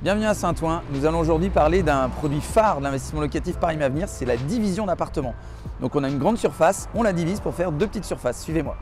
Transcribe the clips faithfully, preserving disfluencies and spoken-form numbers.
Bienvenue à Saint-Ouen. Nous allons aujourd'hui parler d'un produit phare de l'investissement locatif par Imavenir, c'est la division d'appartements. Donc on a une grande surface, on la divise pour faire deux petites surfaces. Suivez-moi.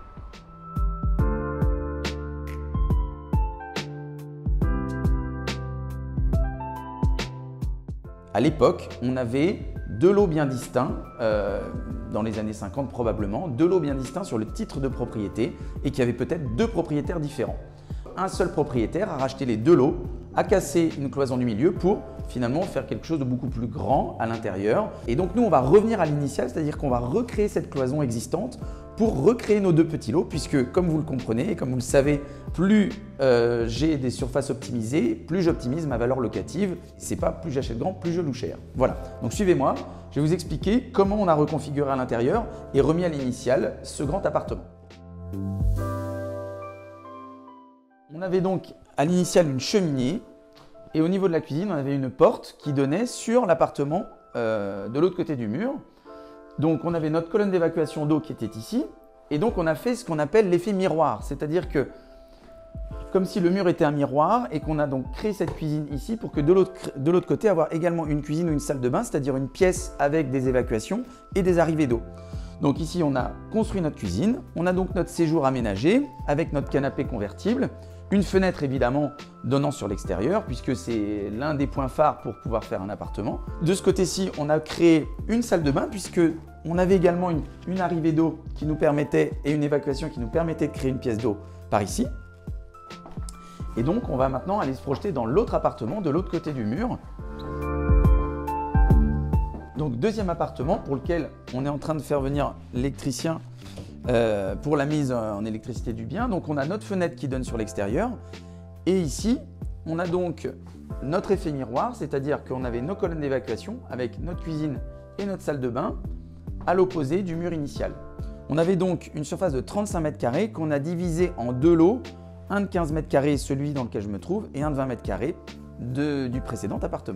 À l'époque, on avait deux lots bien distincts, euh, dans les années cinquante probablement, deux lots bien distincts sur le titre de propriété et qui avaient peut-être deux propriétaires différents. Un seul propriétaire a racheté les deux lots, a cassé une cloison du milieu pour finalement faire quelque chose de beaucoup plus grand à l'intérieur. Et donc nous, on va revenir à l'initial, c'est-à-dire qu'on va recréer cette cloison existante pour recréer nos deux petits lots, puisque comme vous le comprenez et comme vous le savez, plus euh, j'ai des surfaces optimisées, plus j'optimise ma valeur locative. C'est pas plus j'achète grand, plus je loue cher. Voilà, donc suivez-moi, je vais vous expliquer comment on a reconfiguré à l'intérieur et remis à l'initial ce grand appartement. On avait donc à l'initial une cheminée et au niveau de la cuisine, on avait une porte qui donnait sur l'appartement euh, de l'autre côté du mur. Donc on avait notre colonne d'évacuation d'eau qui était ici et donc on a fait ce qu'on appelle l'effet miroir, c'est-à-dire que comme si le mur était un miroir et qu'on a donc créé cette cuisine ici pour que de l'autre de l'autre côté avoir également une cuisine ou une salle de bain, c'est-à-dire une pièce avec des évacuations et des arrivées d'eau. Donc ici on a construit notre cuisine, on a donc notre séjour aménagé avec notre canapé convertible, une fenêtre évidemment donnant sur l'extérieur puisque c'est l'un des points phares pour pouvoir faire un appartement. De ce côté-ci, on a créé une salle de bain puisque on avait également une, une arrivée d'eau qui nous permettait et une évacuation qui nous permettait de créer une pièce d'eau par ici. Et donc on va maintenant aller se projeter dans l'autre appartement de l'autre côté du mur. Donc deuxième appartement pour lequel on est en train de faire venir l'électricien Euh, pour la mise en électricité du bien. Donc on a notre fenêtre qui donne sur l'extérieur et ici on a donc notre effet miroir, c'est-à-dire qu'on avait nos colonnes d'évacuation avec notre cuisine et notre salle de bain à l'opposé du mur initial. On avait donc une surface de trente-cinq mètres carrés qu'on a divisé en deux lots, un de quinze mètres carrés, celui dans lequel je me trouve, et un de vingt mètres carrés de, du précédent appartement.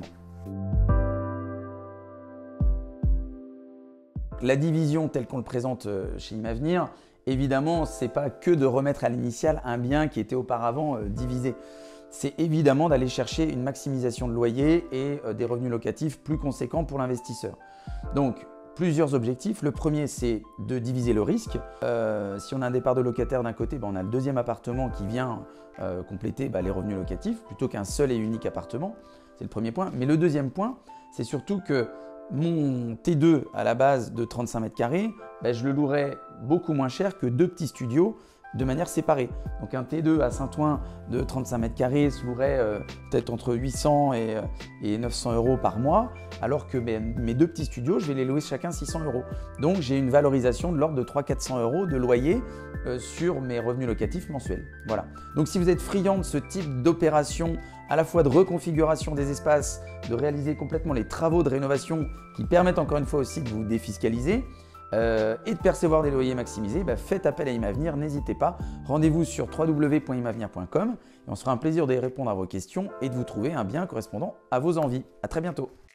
La division telle qu'on le présente chez Imavenir, évidemment, ce n'est pas que de remettre à l'initial un bien qui était auparavant divisé. C'est évidemment d'aller chercher une maximisation de loyer et des revenus locatifs plus conséquents pour l'investisseur. Donc, plusieurs objectifs. Le premier, c'est de diviser le risque. Euh, si on a un départ de locataire d'un côté, ben on a le deuxième appartement qui vient euh, compléter ben, les revenus locatifs plutôt qu'un seul et unique appartement. C'est le premier point. Mais le deuxième point, c'est surtout que mon T deux à la base de trente-cinq mètres carrés, ben je le louerais beaucoup moins cher que deux petits studios de manière séparée. Donc un T deux à Saint-Ouen de trente-cinq mètres carrés se louerait euh, peut-être entre huit cents et, euh, et neuf cents euros par mois, alors que mes, mes deux petits studios, je vais les louer chacun six cents euros. Donc j'ai une valorisation de l'ordre de trois cents à quatre cents euros de loyer euh, sur mes revenus locatifs mensuels. Voilà. Donc si vous êtes friand de ce type d'opération, à la fois de reconfiguration des espaces, de réaliser complètement les travaux de rénovation qui permettent encore une fois aussi de vous défiscaliser, Euh, et de percevoir des loyers maximisés, bah faites appel à Imavenir, n'hésitez pas. Rendez-vous sur w w w point imavenir point com et on se fera un plaisir de répondre à vos questions et de vous trouver un bien correspondant à vos envies. À très bientôt.